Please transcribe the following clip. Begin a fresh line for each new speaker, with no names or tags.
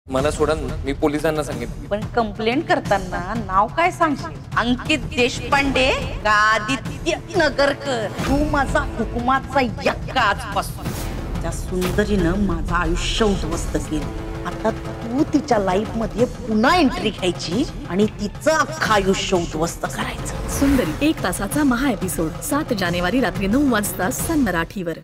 मला सोडा, मी पोलिसांना सांगेन.
पण कंप्लेंट करताना नाव काय सांगशील? अंकित देशपांडे का आदित्य नगरकर? तू माझा हुकुमाचा यक्का आजपासून. त्या सुंदरीनं माझं आयुष्य उद्ध्वस्त केलं. आता तू तिच्या लाईफ मध्ये पुन्हा एंट्री घ्यायची आणि तिचं अख्खं आयुष्य उद्ध्वस्त करायचं.
सुंदरी 1 तासाचा महा एपिसोड 7 जानेवारी रात्री 9 वाजता सन मराठीवर.